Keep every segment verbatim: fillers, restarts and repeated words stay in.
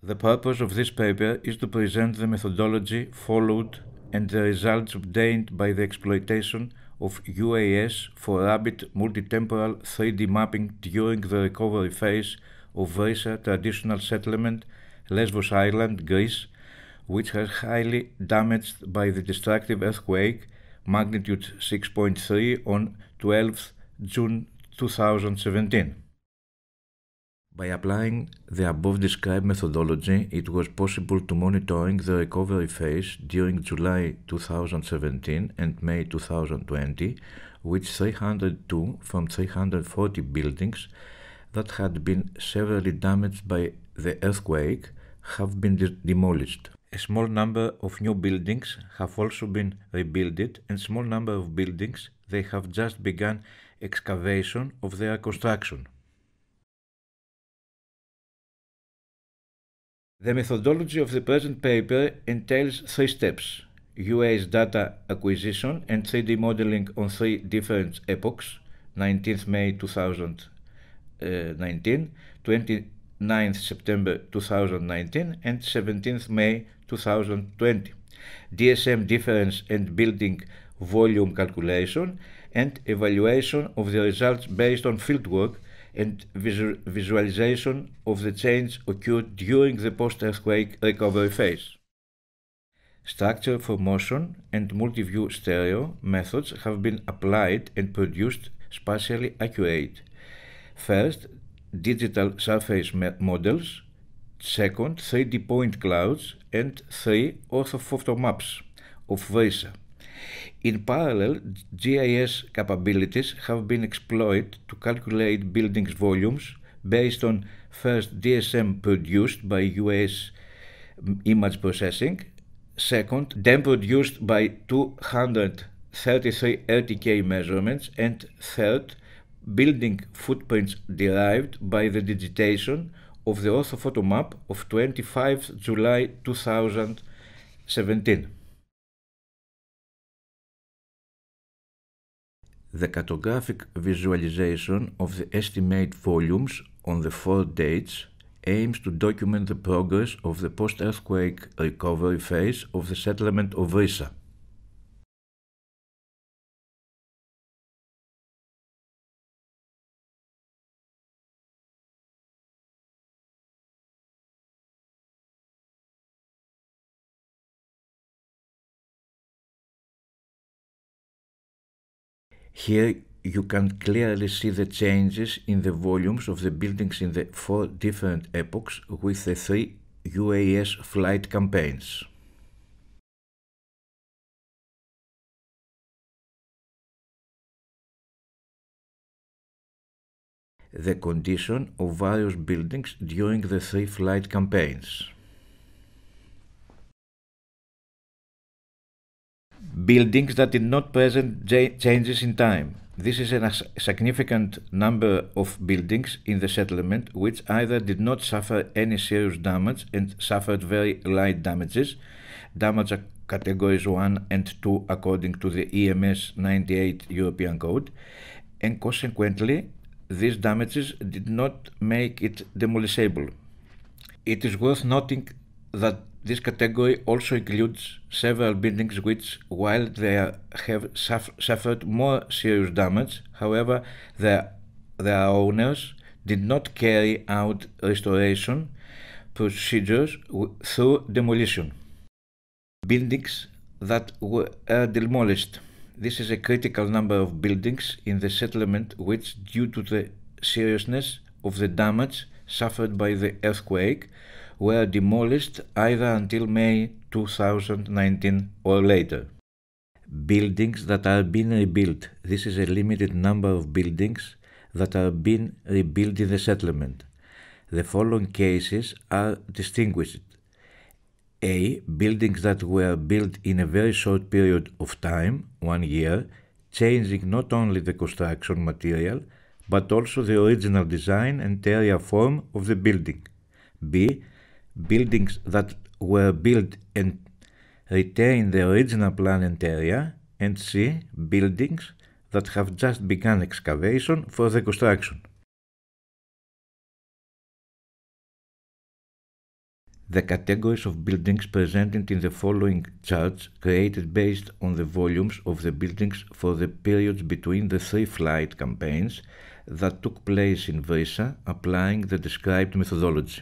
The purpose of this paper is to present the methodology followed and the results obtained by the exploitation of U A S for rapid multitemporal three D mapping during the recovery phase of Vrissa traditional settlement, Lesbos Island, Greece, which was highly damaged by the destructive earthquake magnitude six point three on twelfth June two thousand seventeen. By applying the above-described methodology, it was possible to monitoring the recovery phase during July two thousand seventeen and May two thousand twenty, which three hundred two from three hundred forty buildings that had been severely damaged by the earthquake have been de demolished. A small number of new buildings have also been rebuilt, and small number of buildings they have just begun excavation of their construction. The methodology of the present paper entails three steps: U A S data acquisition and three D modeling on three different epochs: nineteenth May two thousand nineteen, twenty-ninth September two thousand nineteen, and seventeenth May two thousand twenty, D S M difference and building volume calculation, and evaluation of the results based on fieldwork and visual visualization of the change occurred during the post-earthquake recovery phase. Structure for motion and multi-view stereo methods have been applied and produced spatially accurate. First, digital surface models. Second, three D point clouds, and three orthophoto maps of Vrissa. In parallel, G I S capabilities have been exploited to calculate buildings volumes based on first D S M produced by U A S image processing, second D E M produced by two hundred thirty-three R T K measurements, and third building footprints derived by the digitation of the orthophoto map of twenty-fifth July two thousand seventeen. The cartographic visualization of the estimate volumes on the four dates aims to document the progress of the post-earthquake recovery phase of the settlement of Vrissa. Here you can clearly see the changes in the volumes of the buildings in the four different epochs with the three U A S flight campaigns. The condition of various buildings during the three flight campaigns. Buildings that did not present changes in time. This is a significant number of buildings in the settlement which either did not suffer any serious damage and suffered very light damages, damage categories one and two according to the E M S ninety-eight European Code, and consequently these damages did not make it demolishable. It is worth noting that this category also includes several buildings which, while they have suffered more serious damage, however, their, their owners did not carry out restoration procedures through demolition. Buildings that were demolished. This is a critical number of buildings in the settlement which, due to the seriousness of the damage suffered by the earthquake, were demolished either until May two thousand nineteen or later. Buildings that are being rebuilt. This is a limited number of buildings that are being rebuilt in the settlement. The following cases are distinguished. A. Buildings that were built in a very short period of time, one year, changing not only the construction material, but also the original design and area form of the building. B. Buildings that were built and retain the original plan and area. And C. Buildings that have just begun excavation for the construction. The categories of buildings presented in the following charts created based on the volumes of the buildings for the periods between the three flight campaigns that took place in Vrissa, applying the described methodology.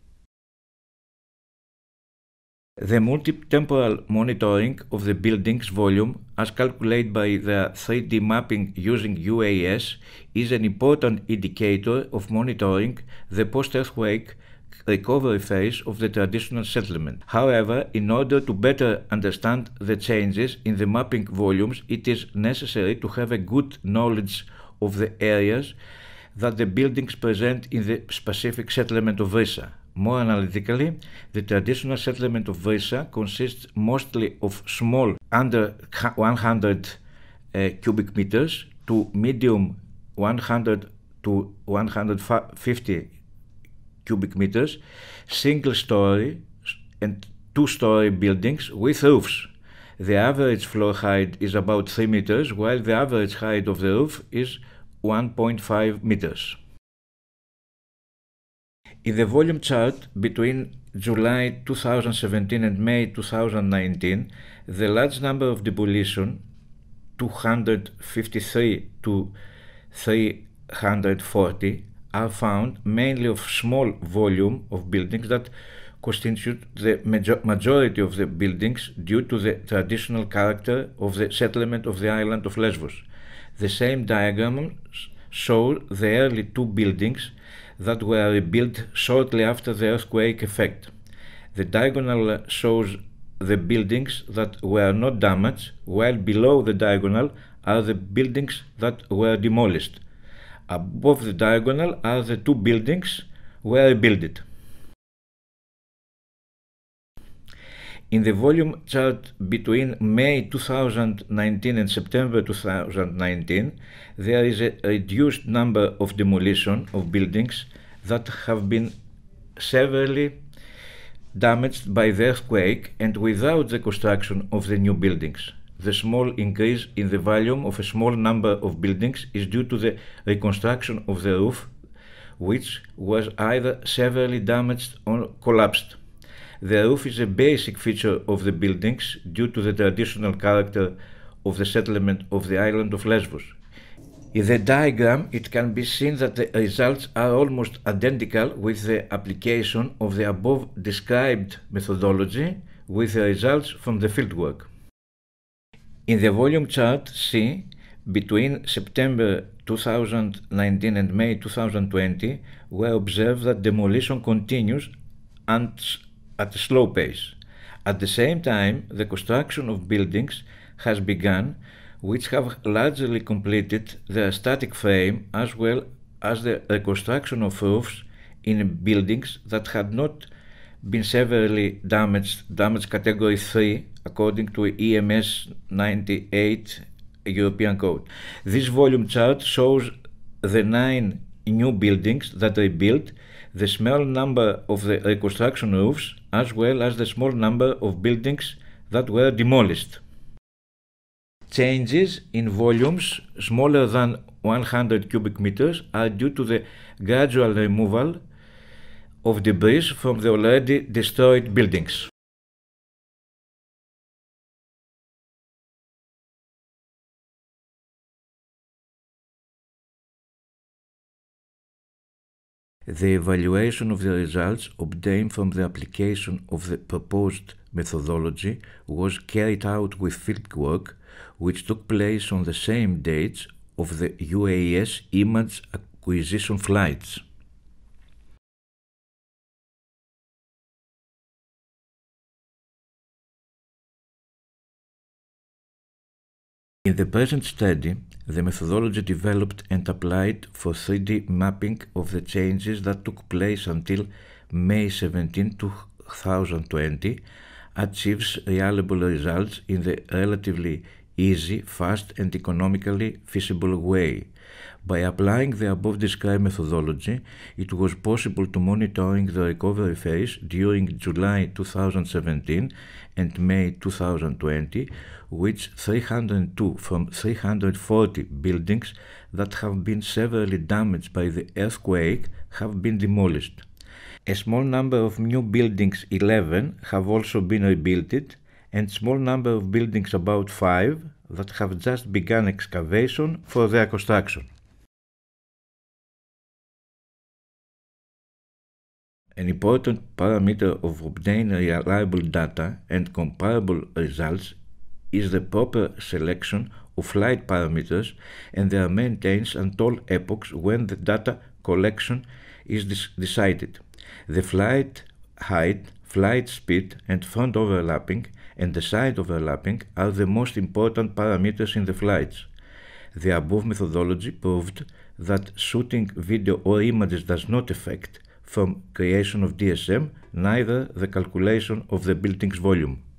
The multi-temporal monitoring of the building's volume, as calculated by the three D mapping using U A S, is an important indicator of monitoring the post-earthquake recovery phase of the traditional settlement. However, in order to better understand the changes in the mapping volumes, it is necessary to have a good knowledge of the areas that the buildings present in the specific settlement of Vrissa. More analytically, the traditional settlement of Vrissa consists mostly of small under one hundred uh, cubic meters to medium one hundred to one hundred fifty cubic meters, single-story and two-story buildings with roofs. The average floor height is about three meters, while the average height of the roof is one point five meters. In the volume chart between July two thousand seventeen and May two thousand nineteen, the large number of demolition, two hundred fifty-three to three hundred forty, are found mainly of small volume of buildings that constitute the major majority of the buildings due to the traditional character of the settlement of the island of Lesbos. The same diagrams show the early two buildings that were rebuilt shortly after the earthquake effect. The diagonal shows the buildings that were not damaged, while below the diagonal are the buildings that were demolished. Above the diagonal are the two buildings were rebuilt. In the volume chart between May two thousand nineteen and September two thousand nineteen, there is a reduced number of demolition of buildings that have been severely damaged by the earthquake and without the construction of the new buildings. The small increase in the volume of a small number of buildings is due to the reconstruction of the roof, which was either severely damaged or collapsed. The roof is a basic feature of the buildings due to the traditional character of the settlement of the island of Lesbos. In the diagram, it can be seen that the results are almost identical with the application of the above described methodology with the results from the fieldwork. In the volume chart C, between September two thousand nineteen and May two thousand twenty, we observe that demolition continues and at a slow pace. At the same time, the construction of buildings has begun, which have largely completed their static frame, as well as the reconstruction of roofs in buildings that had not been severely damaged, damage category three, according to E M S ninety-eight European Code. This volume chart shows the nine new buildings that they built, the small number of the reconstruction roofs, as well as the small number of buildings that were demolished. Changes in volumes smaller than one hundred cubic meters are due to the gradual removal of debris from the already destroyed buildings. The evaluation of the results obtained from the application of the proposed methodology was carried out with fieldwork, which took place on the same dates of the U A S image acquisition flights. In the present study, the methodology developed and applied for three D mapping of the changes that took place until May seventeenth two thousand twenty achieves reliable results in the relatively easy, fast and economically feasible way. By applying the above described methodology, it was possible to monitoring the recovery phase during July two thousand seventeen and May two thousand twenty, which three hundred two from three hundred forty buildings that have been severely damaged by the earthquake have been demolished. A small number of new buildings, eleven, have also been rebuilt, and small number of buildings, about five, that have just begun excavation for their construction. An important parameter of obtaining reliable data and comparable results is the proper selection of flight parameters, and they are maintained at all epochs when the data collection is decided. The flight height, flight speed, and front overlapping and the side overlapping are the most important parameters in the flights. The above methodology proved that shooting video or images does not affect from creation of D S M, neither the calculation of the building's volume.